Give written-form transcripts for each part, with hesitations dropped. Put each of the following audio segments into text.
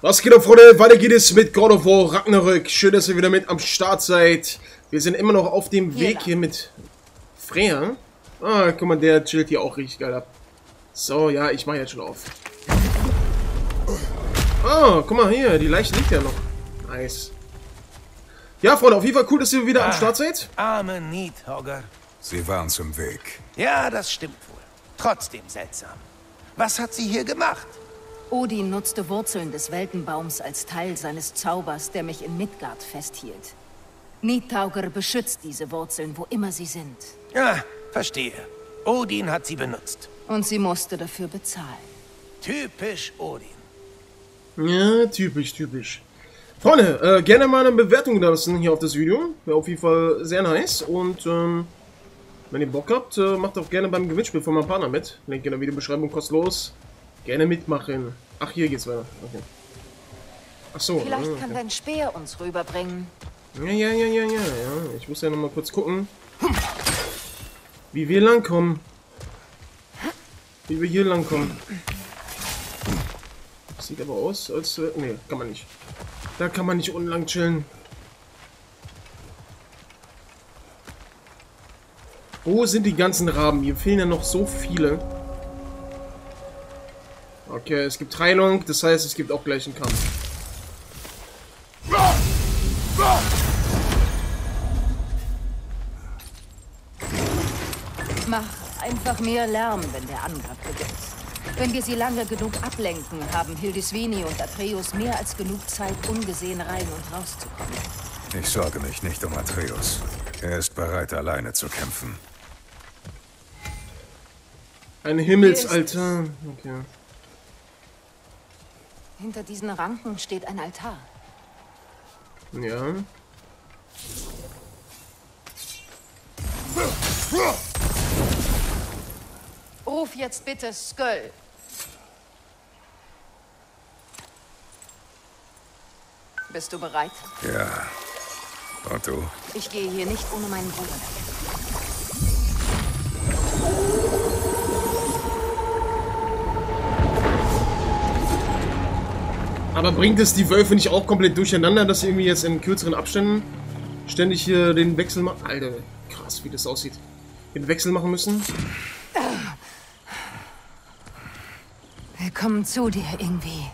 Was geht ab, Freunde? Weiter geht es mit God of War Ragnarök. Schön, dass ihr wieder mit am Start seid. Wir sind immer noch auf dem Weg hier mit Freya. Ah, guck mal, der chillt hier auch richtig geil ab. So, ja, ich mache jetzt schon auf. Ah, guck mal hier, die Leiche liegt ja noch. Nice. Ja, Freunde, auf jeden Fall cool, dass ihr wieder am Start seid. Arme Nidhogger. Sie waren zum Weg. Ja, das stimmt wohl. Trotzdem seltsam. Was hat sie hier gemacht? Odin nutzte Wurzeln des Weltenbaums als Teil seines Zaubers, der mich in Midgard festhielt. Nidhogger beschützt diese Wurzeln, wo immer sie sind. Ja, verstehe. Odin hat sie benutzt. Und sie musste dafür bezahlen. Typisch Odin. Ja, typisch, typisch. Freunde, gerne mal eine Bewertung da lassen hier auf das Video. Wäre auf jeden Fall sehr nice. Und wenn ihr Bock habt, macht auch gerne beim Gewinnspiel von meinem Partner mit. Link in der Videobeschreibung kostenlos. Gerne mitmachen. Ach, hier geht's weiter. Okay. Ach so. Vielleicht okay. kann dein Speer uns rüberbringen. Ja. Ich muss ja noch mal kurz gucken, wie wir langkommen. Wie wir hier langkommen. Sieht aber aus, als... nee, kann man nicht. Da kann man nicht unten lang chillen. Wo sind die ganzen Raben? Hier fehlen ja noch so viele. Okay, es gibt Heilung, das heißt, es gibt auch gleich einen Kampf. Mach einfach mehr Lärm, wenn der Angriff beginnt. Wenn wir sie lange genug ablenken, haben Hildisvini und Atreus mehr als genug Zeit, ungesehen rein und rauszukommen. Ich sorge mich nicht um Atreus. Er ist bereit, alleine zu kämpfen. Ein Himmelsaltar. Okay. Hinter diesen Ranken steht ein Altar. Ja. Ruf jetzt bitte Sköll. Bist du bereit? Ja. Und du? Ich gehe hier nicht ohne meinen Bruder weg. Aber bringt es die Wölfe nicht auch komplett durcheinander, dass sie irgendwie jetzt in kürzeren Abständen ständig hier den Wechsel machen? Alter, krass, wie das aussieht. Den Wechsel machen müssen? Wir kommen zu dir irgendwie.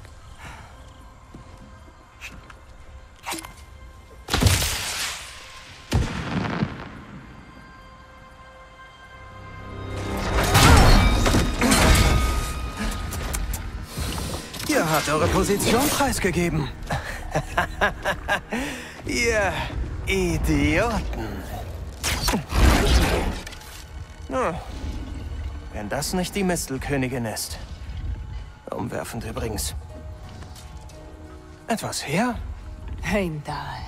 Ihr habt eure Position preisgegeben. Ihr Idioten. Nun, wenn das nicht die Mistelkönigin ist. Umwerfend übrigens. Etwas her? Heimdall.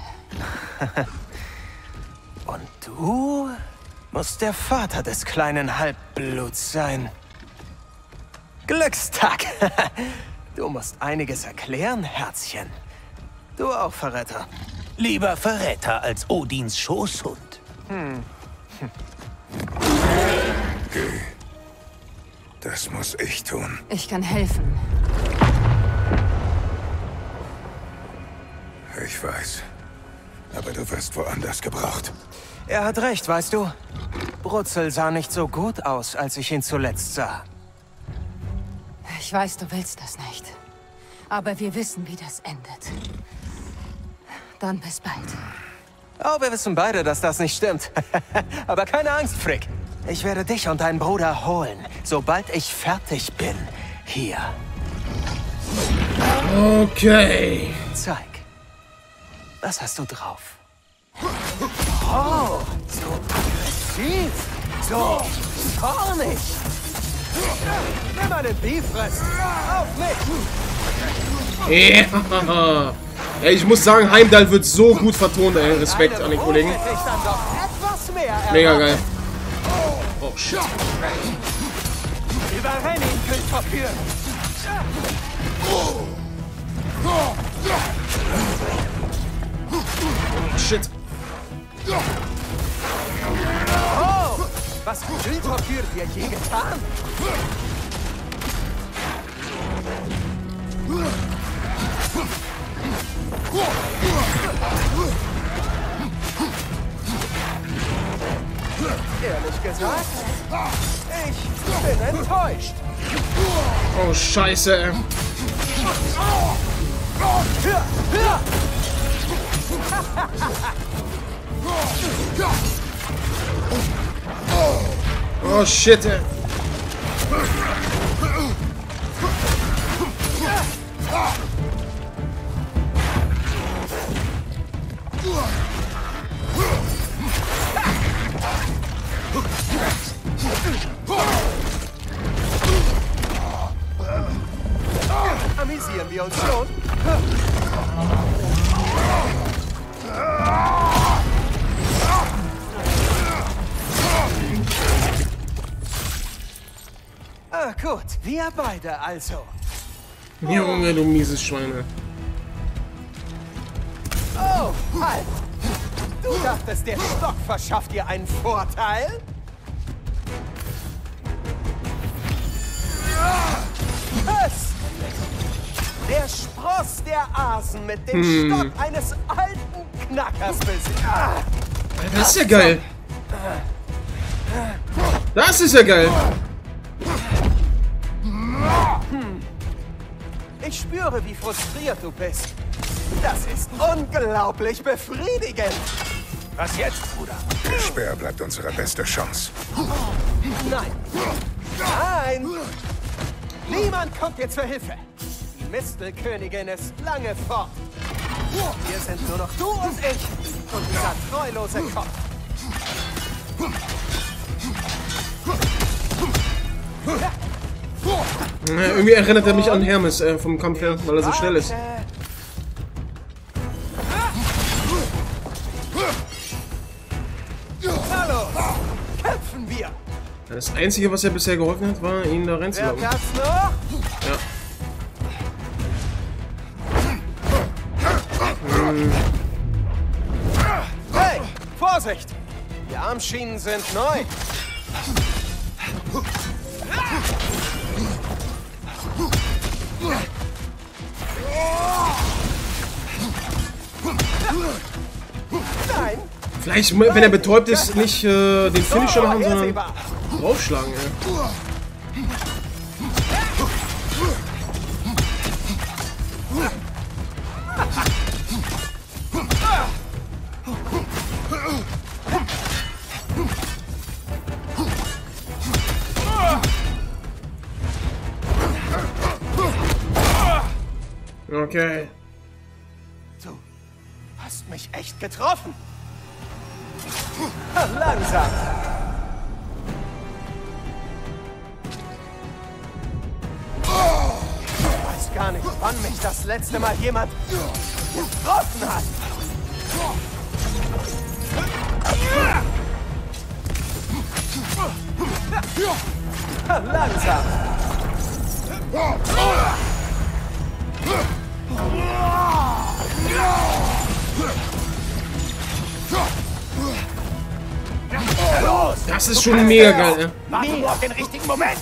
Und du musst der Vater des kleinen Halbbluts sein. Glückstag! Du musst einiges erklären, Herzchen. Du auch, Verräter. Lieber Verräter als Odins Schoßhund. Geh. Das muss ich tun. Ich kann helfen. Ich weiß. Aber du wirst woanders gebraucht. Er hat recht, weißt du. Brutzel sah nicht so gut aus, als ich ihn zuletzt sah. Ich weiß, du willst das nicht. Aber wir wissen, wie das endet. Dann bis bald. Oh, wir wissen beide, dass das nicht stimmt. Aber keine Angst, Frick. Ich werde dich und deinen Bruder holen, sobald ich fertig bin. Hier. Okay. Zeig. Was hast du drauf? Oh, so aggressiv. So zornig. Nimm einen Bifröst. Auf mich. Ja. Ey, ich muss sagen, Heimdall wird so gut vertont, ey. Respekt an den Kollegen. Mega geil. Oh, shit. Überrenn ihn, Kühlverführ. Shit. Oh, was hat Kühlverführ dir je getan? sagt? Ich bin enttäuscht. Oh, scheiße, ey. Oh, shit, ey. Amüsieren wir uns schon? Ah, gut. Wir beide also. Junge, du mieses Schweine. Oh, halt! Du dachtest, der Stock verschafft dir einen Vorteil? Köstlich! Der Spross der Asen mit dem Stock eines alten Knackers besiegt. Das ist ja geil. Das ist ja geil. Ich spüre, wie frustriert du bist. Das ist unglaublich befriedigend. Was jetzt, Bruder? Der Speer bleibt unsere beste Chance. Nein. Nein. Niemand kommt dir zur Hilfe. Die Mistelkönigin ist lange fort. Hier sind nur noch du und ich und dieser treulose Kopf. Ja, irgendwie erinnert er mich an Hermes vom Kampf her, weil er so schnell ist. Hallo, kämpfen wir. Das Einzige, was er bisher geholfen hat, war, ihn da Wer reinzulaufen. Platz noch? Ja. Hey, Vorsicht! Die Armschienen sind neu. Nein! Vielleicht, wenn er betäubt ist, nicht den Finisher machen, sondern hersehbar. draufschlagen. Ey. Okay. Du hast mich echt getroffen. Langsam. Ich weiß gar nicht, wann mich das letzte Mal jemand getroffen hat. Langsam. Los! Das ist schon mega geil, ne? Warte nur auf den richtigen Moment!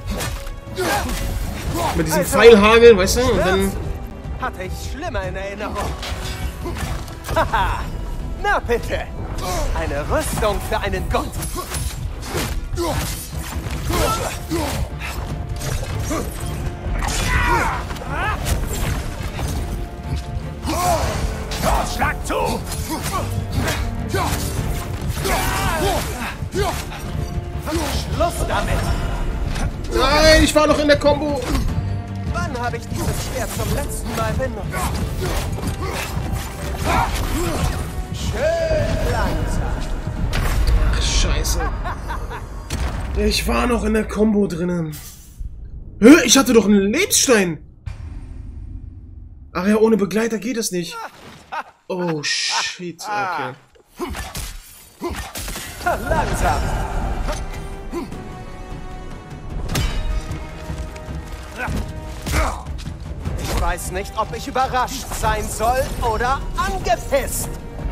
Mit diesem Pfeilhagel, weißt du? Und dann. Hatte ich schlimmer in Erinnerung. Haha. Na bitte. Eine Rüstung für einen Gott. Los, schlag zu! Schluss damit. Nein, ich war noch in der Combo. Wann habe ich dieses Schwert zum letzten Mal benutzt? Schön langsam. Ach, scheiße. Ich war noch in der Combo drinnen. Hä? Ich hatte doch einen Lebensstein. Ach ja, ohne Begleiter geht es nicht. Oh, shit. Okay. Langsam. Ich weiß nicht, ob ich überrascht sein soll oder angepisst.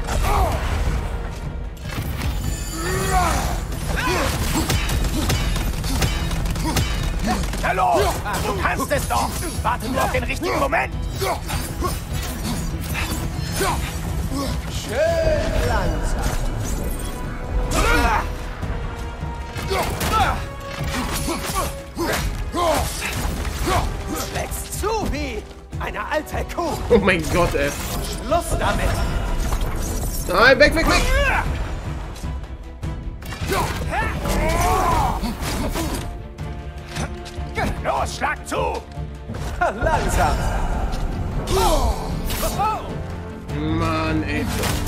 Na los! Du kannst es doch! Warte nur auf den richtigen Moment! Schön langsam. Du schlägst zu wie eine alte Kuh. Oh mein Gott, ey. Schluss damit. Nein, weg, weg, weg. Los, schlag zu! Langsam. Mann, ey.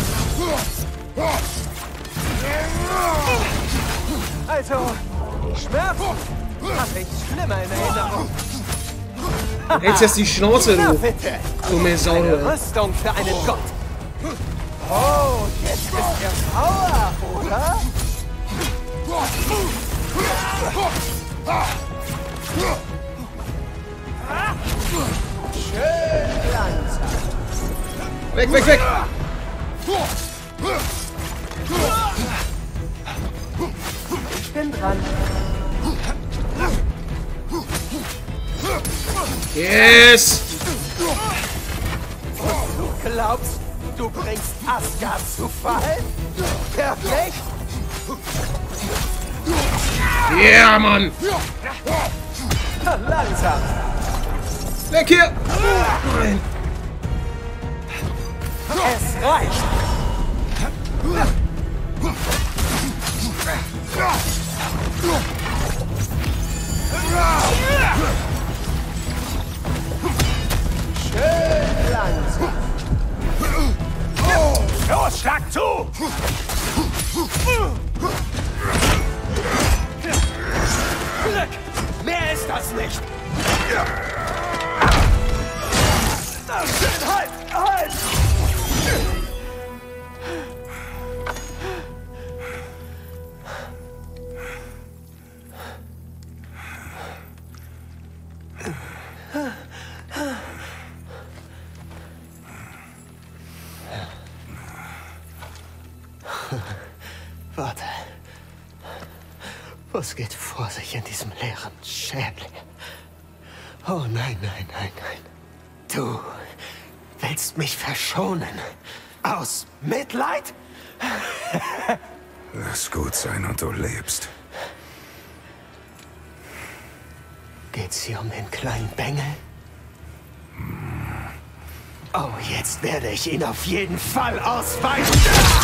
Also, die Schmerzen hatte ich schlimmer in Erinnerung. Hältst jetzt die Schnauze, Na du. bitte. Dumme Sau. Eine Rüstung für einen Gott. Oh, jetzt ist er sauer, oder? Schön langsam. Weg, weg, weg. Ich bin dran. Yes. Du glaubst, du bringst Asgard zu Fall? Perfekt. Yeah, Mann. Langsam. Weg hier. Nein. Es reicht. Schön langsam. Los, schlag zu! Glück. Mehr ist das nicht. Halt! Halt! Warte. Was geht vor sich in diesem leeren Schädel? Oh nein, nein, nein, nein. Du willst mich verschonen? Aus Mitleid? Lass gut sein und du lebst. Geht's hier um den kleinen Bengel? Oh, jetzt werde ich ihn auf jeden Fall ausweichen.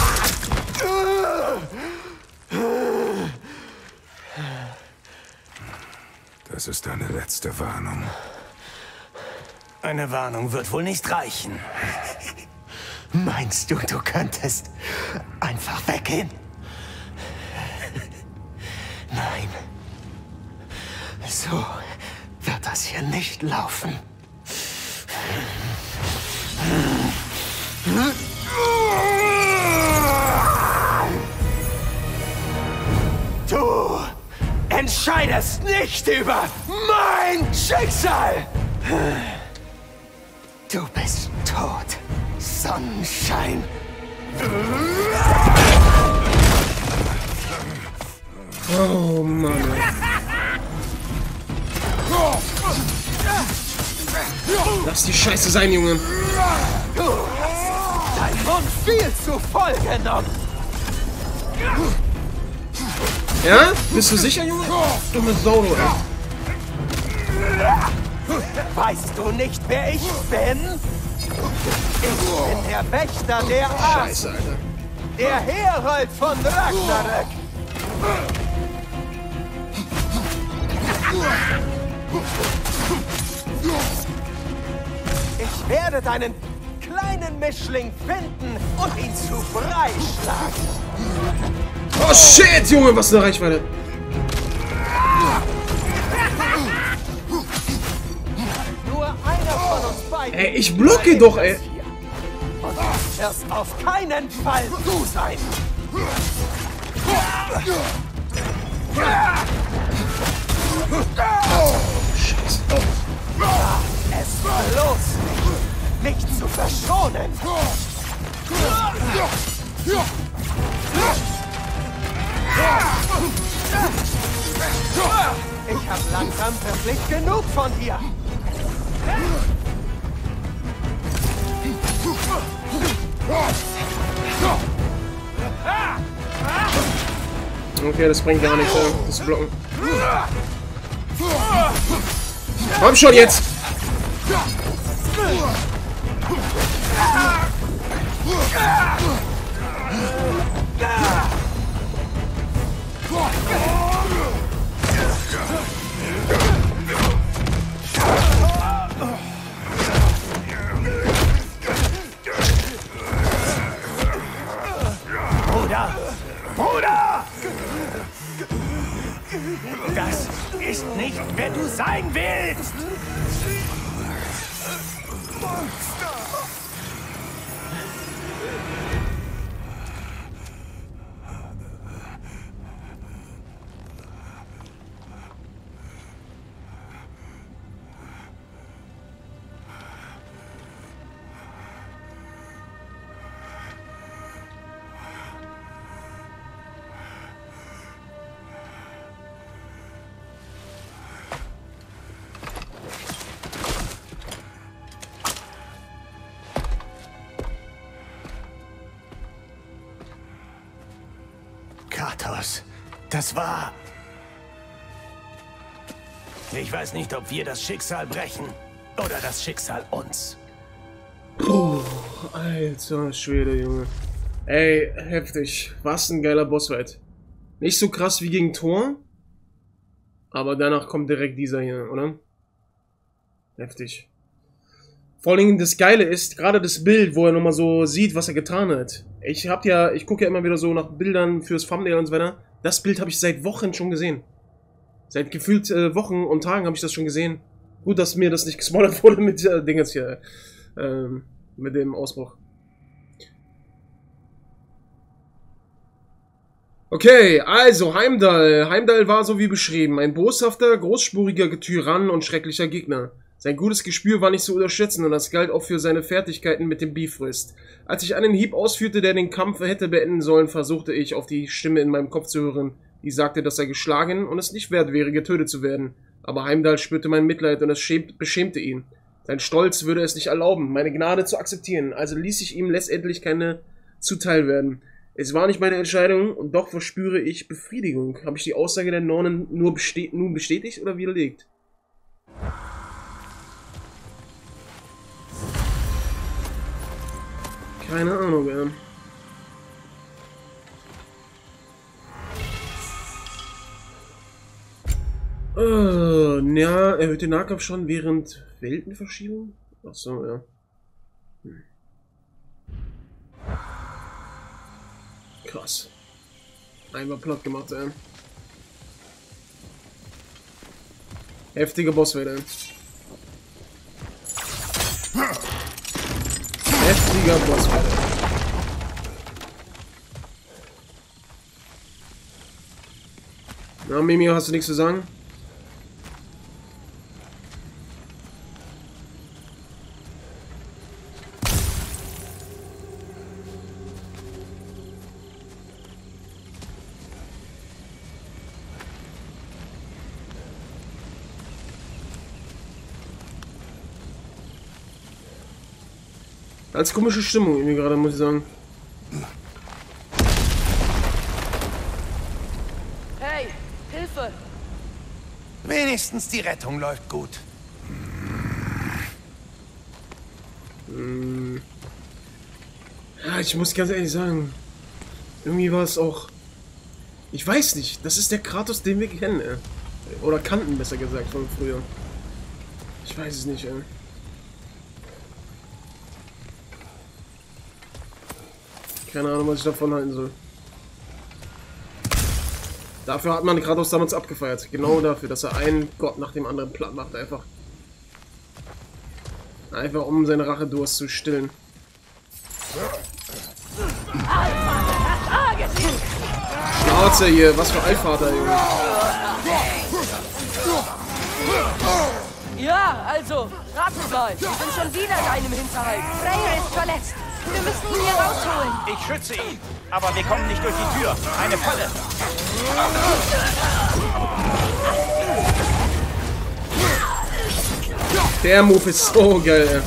Das ist deine letzte Warnung. Eine Warnung wird wohl nicht reichen. Meinst du, du könntest einfach weggehen? Nein. So wird das hier nicht laufen. Du entscheidest nicht über mein Schicksal! Du bist tot, Sonnenschein. Oh Mann. Lass die Scheiße sein, Junge. Du hast deinen Mund viel zu voll genommen. Ja? Bist du sicher, Junge? Dumme Sau, ey. Weißt du nicht, wer ich bin? Ich bin der Wächter der Scheiße, Asen, Alter. der Herold von Ragnarök. Ich werde deinen kleinen Mischling finden und ihn zu Brei schlagen. Oh shit, Junge, was eine Reichweite. Nur einer von uns beiden. Ey, ich blocke doch, ey. Und das wirst auf keinen Fall du sein. Scheiße. Es bloß nicht zu verschonen. Ich hab langsam wirklich genug von dir. Okay, das bringt gar nichts, das Blocken. Komm schon jetzt! Bruder! Das ist nicht, wer du sein willst! Kratos, das war... Ich weiß nicht, ob wir das Schicksal brechen oder das Schicksal uns. Oh, alter Schwede, Junge. Ey, heftig. Was ein geiler Bossfight. Nicht so krass wie gegen Thor, aber danach kommt direkt dieser hier, oder? Heftig. Vor allen Dingen das Geile ist, gerade das Bild, wo er nochmal so sieht, was er getan hat. Ich gucke ja immer wieder so nach Bildern fürs Thumbnail und so weiter. Das Bild habe ich seit Wochen schon gesehen. Seit gefühlt Wochen und Tagen habe ich das schon gesehen. Gut, dass mir das nicht gespoilert wurde mit Dingens hier. Mit dem Ausbruch. Okay, also Heimdall. Heimdall war so wie beschrieben. Ein boshafter, großspuriger Tyrann und schrecklicher Gegner. Sein gutes Gespür war nicht zu unterschätzen und das galt auch für seine Fertigkeiten mit dem Bifrost. Als ich einen Hieb ausführte, der den Kampf hätte beenden sollen, versuchte ich, auf die Stimme in meinem Kopf zu hören, die sagte, dass er geschlagen und es nicht wert wäre, getötet zu werden. Aber Heimdall spürte mein Mitleid und es beschämte ihn. Sein Stolz würde es nicht erlauben, meine Gnade zu akzeptieren, also ließ ich ihm letztendlich keine zuteil werden. Es war nicht meine Entscheidung und doch verspüre ich Befriedigung. Habe ich die Aussage der Nornen nun bestätigt oder widerlegt? Keine Ahnung, ja. Ja, erhöht den Nahkampf schon während Weltenverschiebung? Achso, ja. Krass. Einmal platt gemacht, ey. Heftige Bosswelle. Heftiger Bosswelle. Na, Mimio, hast du nichts zu sagen? Als komische Stimmung irgendwie gerade, muss ich sagen. Hey, Hilfe! Wenigstens die Rettung läuft gut. Ja, ich muss ganz ehrlich sagen, irgendwie war es auch... Ich weiß nicht, das ist der Kratos, den wir kennen, ey. Oder kannten, besser gesagt, von früher. Ich weiß es nicht, ey. Keine Ahnung, was ich davon halten soll. Dafür hat man Kratos damals abgefeiert. Genau dafür, dass er einen Gott nach dem anderen platt macht. Einfach um seine Rachedurst zu stillen. Schnauze hier, was für Allvater, Junge. Ja, also, raten mal. Wir sind schon wieder in einem Hinterhalt. Freyr ist verletzt. Wir müssen ihn hier rausholen. Ich schütze ihn, aber wir kommen nicht durch die Tür. Eine Falle. Der Move ist so geil, ey.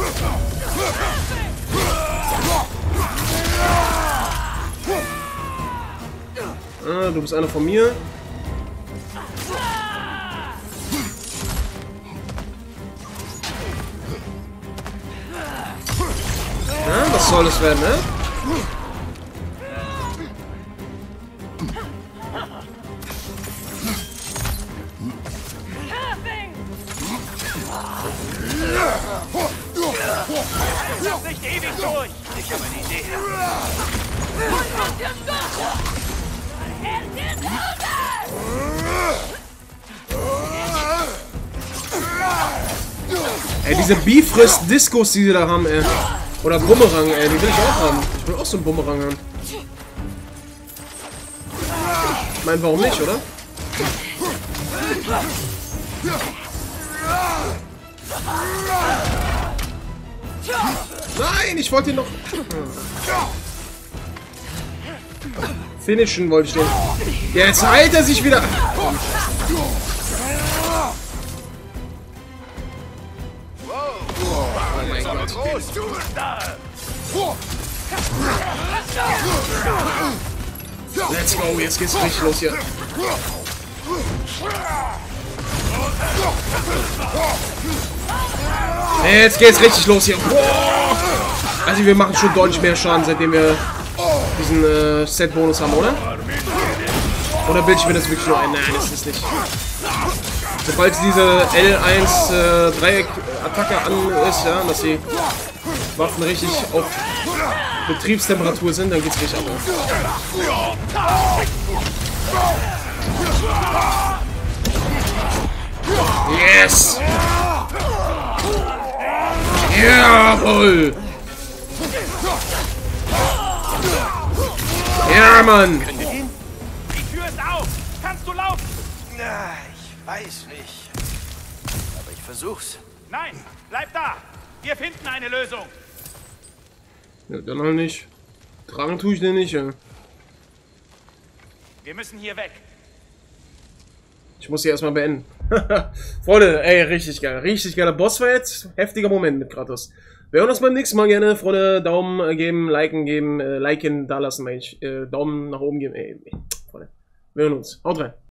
du bist einer von mir. Ja, was soll das werden, ne? Nicht ewig durch! Ich habe eine Idee. Ey, diese Bifrost-Diskos, die sie da haben, ey. Oder Bumerang, ey, die will ich auch haben. Ich will auch so einen Bumerang haben. Ich meine, warum nicht, oder? Nein, ich wollte ihn noch... Finishen wollte ich den. Jetzt heilt er sich wieder. Oh mein Gott. Let's go, jetzt geht's richtig los hier. Jetzt geht's richtig los hier. Boah. Also wir machen schon deutlich mehr Schaden, seitdem wir diesen Set-Bonus haben, oder? Oder bilde ich mir das wirklich nur ein? Nein, das ist nicht. Sobald diese L1 Dreieck-Attacke an ist, ja, dass die Waffen richtig auf Betriebstemperatur sind, dann geht's richtig ab. Yes! Jawohl! Ja, Mann! Die Tür ist auf! Kannst du laufen? Na, ich weiß nicht. Aber ich versuch's. Nein, bleib da! Wir finden eine Lösung! Ja, dann halt nicht. Tragen tue ich den nicht, ja. Wir müssen hier weg. Ich muss hier erstmal beenden. Freunde, ey, richtig geil. Richtig geiler Bossfight. Heftiger Moment mit Kratos. Wir hören uns beim nächsten Mal gerne. Freunde, Daumen geben, liken, da lassen, Mensch. Daumen nach oben geben. Ey, Freunde. Wir hören uns. Haut rein.